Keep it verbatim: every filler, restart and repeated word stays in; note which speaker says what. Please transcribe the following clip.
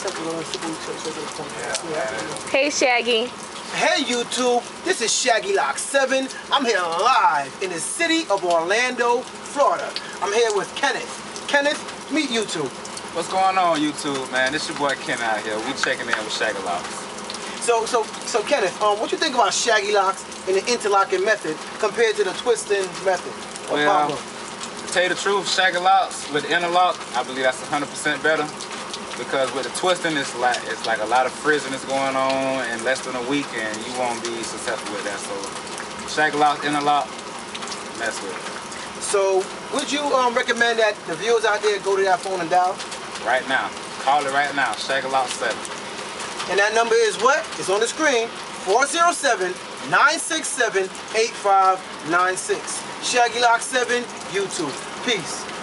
Speaker 1: Hey, Shaggy.
Speaker 2: Hey YouTube, this is Shaggy Lock seven. I'm here live in the city of Orlando, Florida. I'm here with Kenneth. Kenneth, meet YouTube.
Speaker 3: What's going on YouTube, man? This your boy Ken out here. We checking in with Shaggy Locks.
Speaker 2: So, so, so Kenneth, um, what you think about Shaggy Locks and the interlocking method compared to the twisting method?
Speaker 3: Well, to tell you the truth, Shaggy Locks with the interlock, I believe that's one hundred percent better. Because with the twisting, it's like it's like a lot of frizziness going on in less than a week, and you won't be successful with that. So, Shaggy Lock, interlock, mess with it.
Speaker 2: So, would you um, recommend that the viewers out there go to that phone and dial?
Speaker 3: Right now, call it right now, Shaggy Lock seven.
Speaker 2: And that number is what? It's on the screen. four zero seven, nine six seven, eight five nine six. Shaggy Lock seven, YouTube. Peace.